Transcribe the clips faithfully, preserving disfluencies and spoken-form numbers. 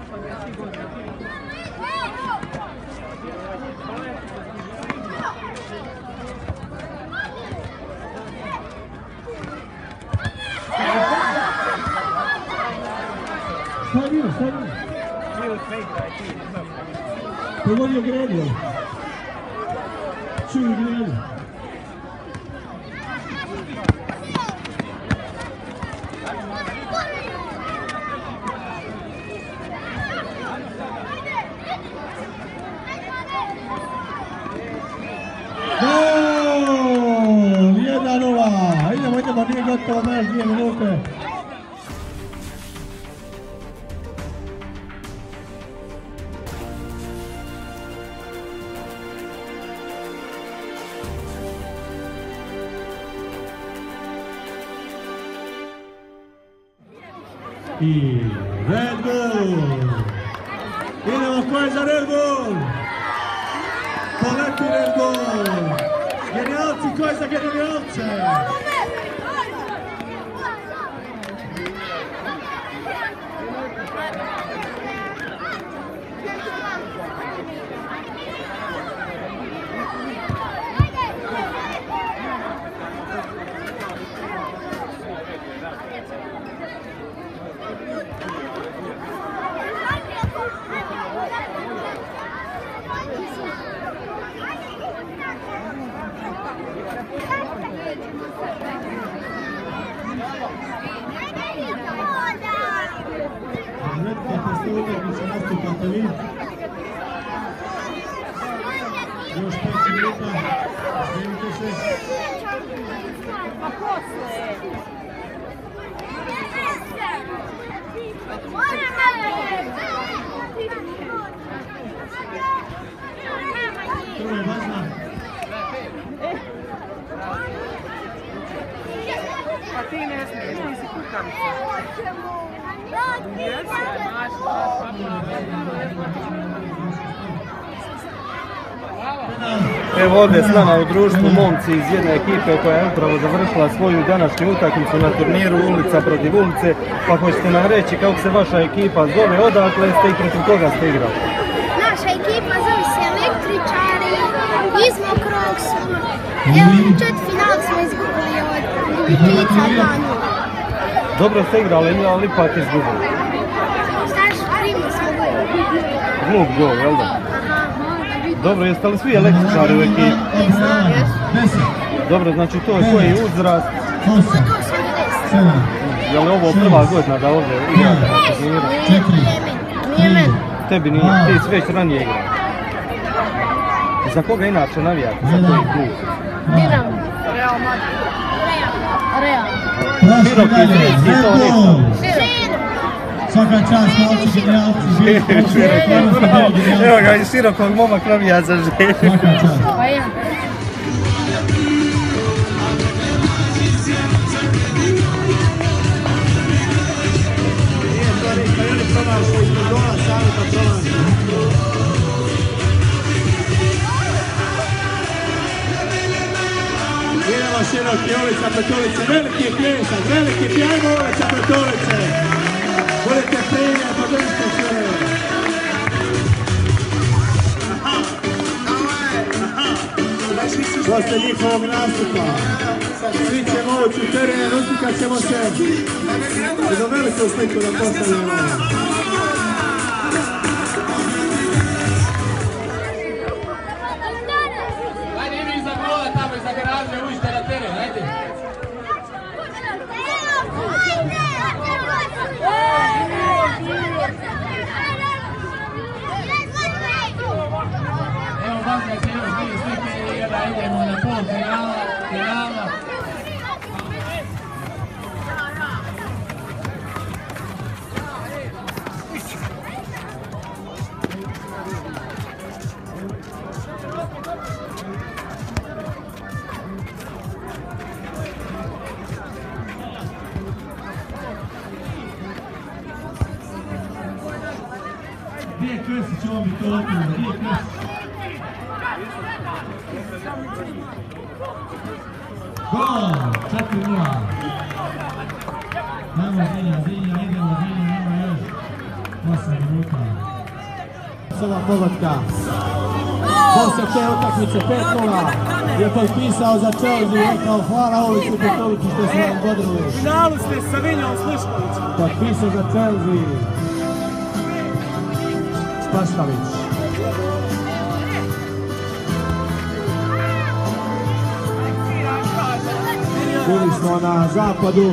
Stavio, stavio. Pogodio Grelio. Čuju Grelio. Gol! jedan nula. Idemo, idemo, nije gotovo, naš dvije minute. I Red Bull! Idemo, ko je za Red Bull? Poleti Red Bull! Genijalci, ko je za genijalce? Još pet minuta, snimite se. Pa posle. Prvo je važna. Pa ti ne smiješ, ti si kukavica. Jesi, maš, Evo ovdje s nama u društvu momci iz jedne ekipe koja je upravo završila svoju današnju utakmicu na turniru Ulica protiv Ulice. Pa hoćete nam reći kako se vaša ekipa zove, odakle ste i protiv koga ste igrali? Naša ekipa zove se Električari, iz Mokrog smo. Evo u četvrtfinalu smo izgubili od Dubičica dva nula. Dobro ste igrali, ali ipak izgubili. Znaš, primili smo gol. Glup gol, jel da? Dobro, jeste li svi električari u ekipi? Dobro, znači to je koji uzrast? Od osam do deset. Je li ovo prva godina da ovdje igrate na turniru? Nije meni. Tebi nije, ti si već ranije igrao. Za koga inače navijate? Za koji klub? Dinamo. Real Madrid. Real. Široki zrijski, to ništa. Svaka čast, moći genijalci. Evo ga, iz širokog momak navija za Želju. Svaka čast. Pa ja. Idemo široki Ulica protiv Ulice, veliki pljesak, veliki pjajmo Ulica protiv Ulice. Budite primjer, podržite se. Posle njihovog nastupa, svi ćemo ući u teren, uslikat ćemo se i do veliku sliku da postavljamo. Ajde, imi iza gola tamo, iza garaže, uđite na teren, ajde. Evo, Bazga će još dvije slike i onda idemo na pol finala, finala. Gdje je Krsić, on bi to odmah, gdje je Krsić? Gol, četiri nula. Namo Zinja, Zinja, idemo Zinja, nema još. osam minuta. Sedam pogotka. Poslije te utakmice pet nula je potpisao za Chelsea i rekao hvala Ulici Petoliću što su vam godili. U finalu ste sa Viljom Sliškovićem. Potpisao za Chelsea Spašković. Bili smo na zapadu.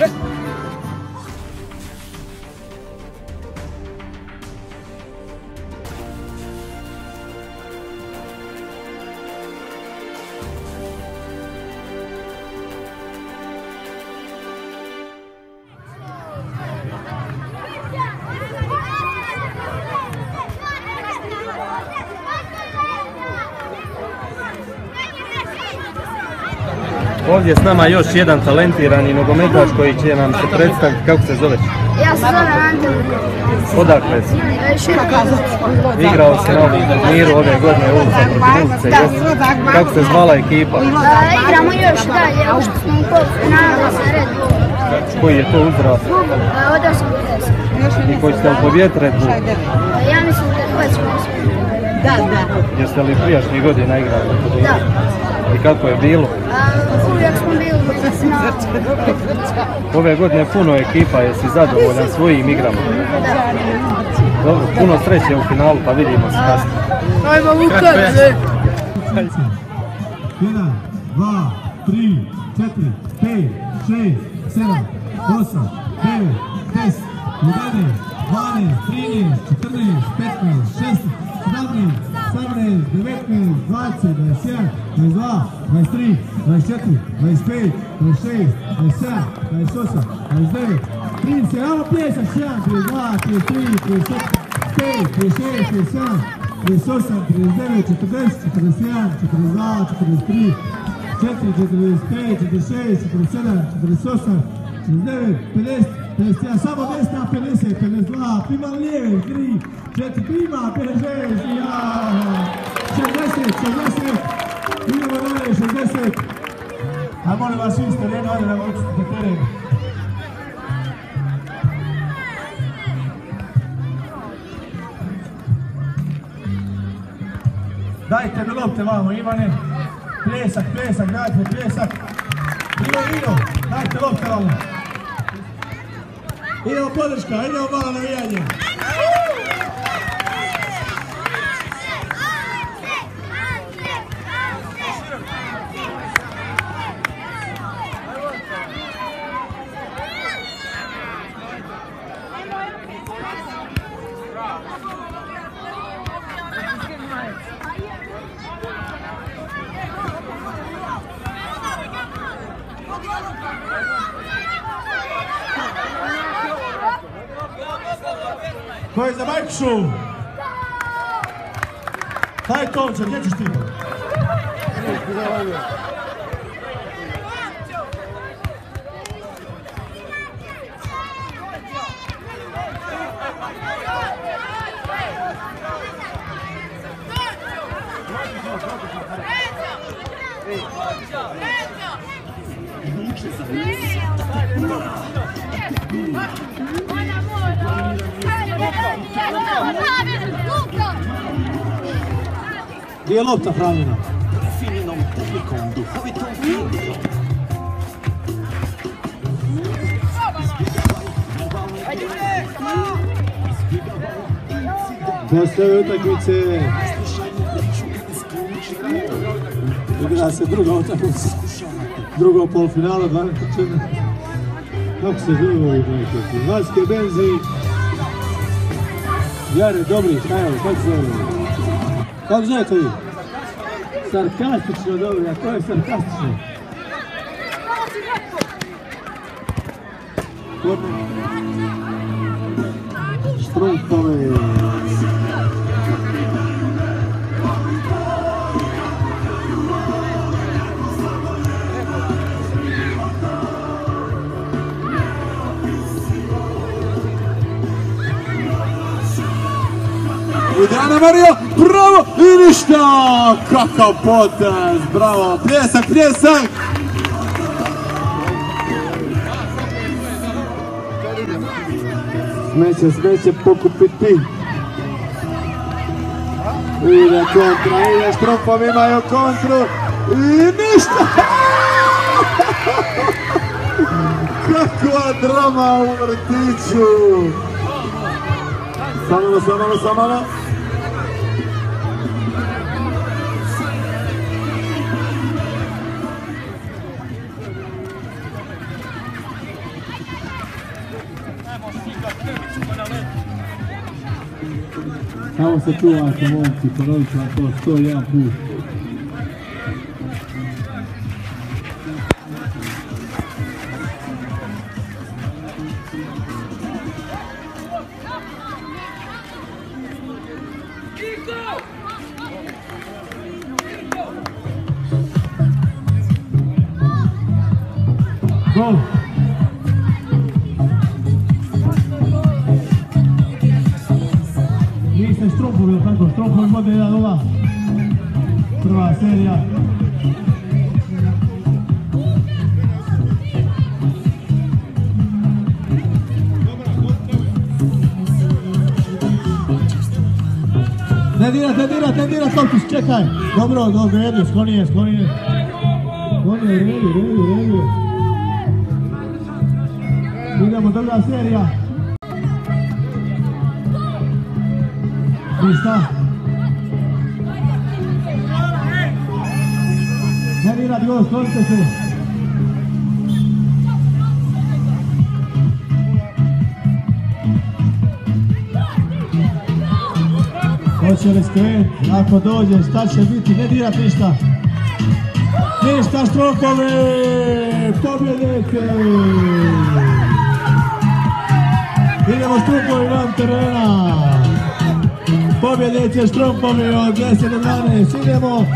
Ovdje s nama još jedan talentirani nogometaš koji će nam se predstaviti. Kako se zoveš? Ja se zovem Anđel. Odakle si? Igrao si na ovom turniru ove godine Ulica protiv Ulice. Da. Kako se zvala ekipa? Igramo još dalje, ušli smo u polufinalu sa Red Bull. Koji je to uzrast? Od osam do deset. I koji ste li pobijeti Red Bull? Ja mislim da već smo uspjeli. Da, da. Jeste li prijašnjih godina igrali? Da. I kako je bilo? Uvijek smo bili u finalu. Ove godine puno ekipa, jesi zadovoljan svojim igrama? Da. Dobro, puno sreće u finalu, pa vidimo se kasnije. Ajmo Lukac! jedan, dva, tri, četiri, pet, šest, sedam, osam, devet, deset, jedanaest, dvanaest, trinaest, četrnaest, petnaest, šesnaest, sedamnaest, osamnaest, devetnaest, dvadeset, dvadeset jedan, dvadeset dva, dvadeset tri, dvadeset četiri, dvadeset pet, dvadeset šest, dvadeset sedam, dvadeset osam, dvadeset devet, trideset, ajmo pljesak, jedan, trideset dva, trideset tri, trideset pet, trideset šest, trideset sedam, trideset osam, trideset devet, četrdeset, četrdeset jedan, četrdeset dva, četrdeset tri, četiri, četrdeset pet, četrdeset šest, četrdeset sedam, četrdeset osam, četrdeset devet, pedeset, pedeset jedan, samo desna, pedeset, pedeset dva, prima lijeve, tri, četiri, prima, pedeset šest, jaaaa, šezdeset, šezdeset, idemo dalje, šezdeset, a molim vas svi ste reno, ovdje da učite teren. Dajte mi lopte vamo, Ivane, pljesak, pljesak, dajte pljesak, Ivo, Ivo, dajte lopte vamo. Idemo podrška, idemo malo navijanje. Ko je za Majkušu? Daj Tonče, gdje ćeš ti? Gdje je lopta Franjina? Fininom tehnikom, duhovitom filmom. Postoje utakmice. Igra se druga utakmica. Drugo polfinalo, dvanaest četiri. Kako se zove ovi utakmice? Vaske Benzi. Jare Dobri, šta je ovo? Kako se zove? Kako zovete vi? Sarkastično dobro, a to je sarkastično. Štrumpove. Idrana Mario, bravo i ništa, kakav potez, bravo, pljesak, pljesak. Smeće, smeće pokupiti. Ide kontra, ide Štromfom, imaju kontru. I ništa! Kakva drama u vrtiću! Samano, samano, samano. Samo se čuvajte, momci, ponovit ću vam to sto jedan put. Gol! Niste Štromfovi, ili tako? Štromfovi vode jedan nula. Prva serija. Ne dirat, ne dirat, ne dirat, Tokić, čekaj! Dobro, dobro, redu, sklonije, sklonije. Sklonije, redu, redu, redu. Idemo, druga serija. Ništa. Ne dirat, gol, sklonite se. Hoće li skrenuti, ako dođe, šta će biti, ne dirat ništa. Ništa, Štromfovi, pobjednici! Idemo Štromfovi van terena. Pobjednici Štromfovi od deset do dvanaest, idemo!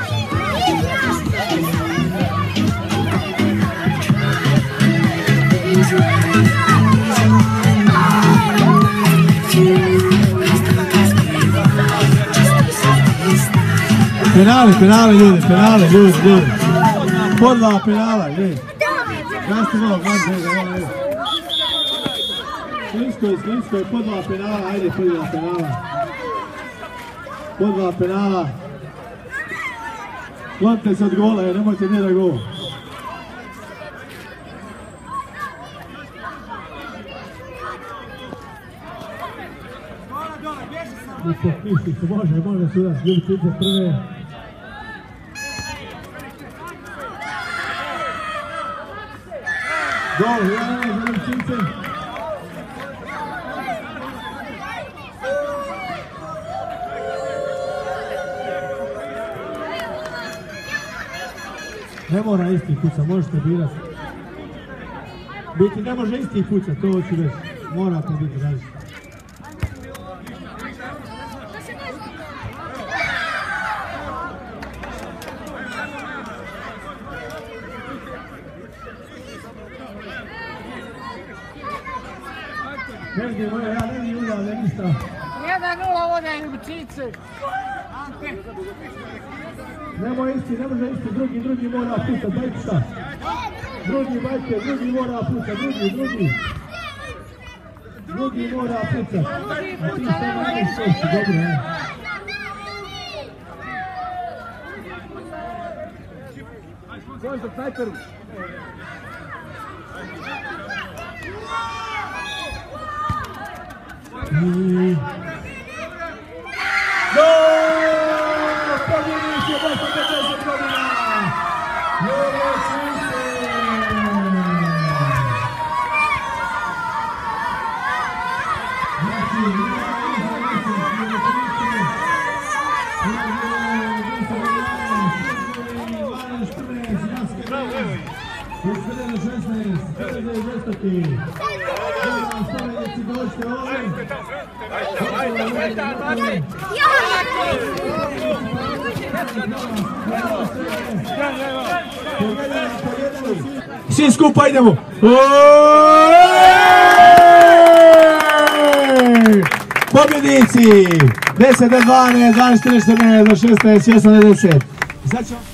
Penale, penale ljudi, penale ljudi, ljudi. Po dva penala, ljudi. Gasti malo, gasti malo, ajde. Slinsko je, slinsko je, po dva penala, ajde, po dva penala. Po dva penala. Klonite se od gola, jer nemojte ne da gol. Ništa se može, može sudac, ljudi kuće prve. Gol, jedan je za Lipčice. Ne mora isti kuća, možete birati. Biti ne može isti kuća, to hoću reći. Morate biti različiti. Ne vidim moja, ja ne vidim udavlja ništa. jedan nula vode Ljubičice. Nemoj isti, ne može isti, drugi, drugi mora pucat, dajte šta. Drugi, bajte, drugi mora pucat, drugi, drugi. Drugi mora pucat. A ti samo ne štosti, dobro, ne. Zovem za snajperu. I... Gol! Pobjednici je Bosna pedeset godina! Ljubičice! Svi skupa idemo! Pobjednici! deset do dvanaest, dvanaest do šesnaest, šesnaest do deset.